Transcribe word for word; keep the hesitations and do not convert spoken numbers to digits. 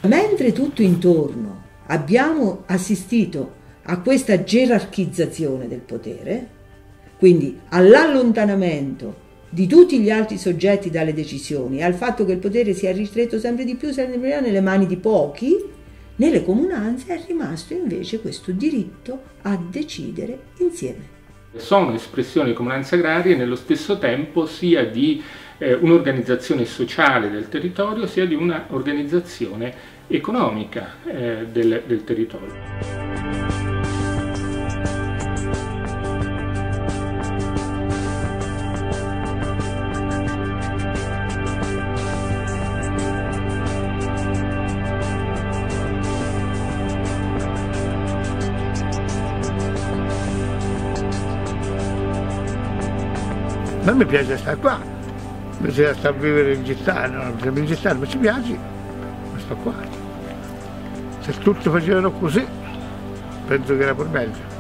Mentre tutto intorno abbiamo assistito a questa gerarchizzazione del potere, quindi all'allontanamento di tutti gli altri soggetti dalle decisioni, al fatto che il potere sia ristretto sempre di più, sempre nelle mani di pochi, nelle comunanze è rimasto invece questo diritto a decidere insieme. Sono espressioni di comunanze agrarie nello stesso tempo sia di eh, un'organizzazione sociale del territorio sia di un'organizzazione economica eh, del, del territorio. A me piace stare qua, invece di stare a vivere in città, no? In città non ci piace, ma sto qua. Se tutti facevano così, penso che era pure meglio.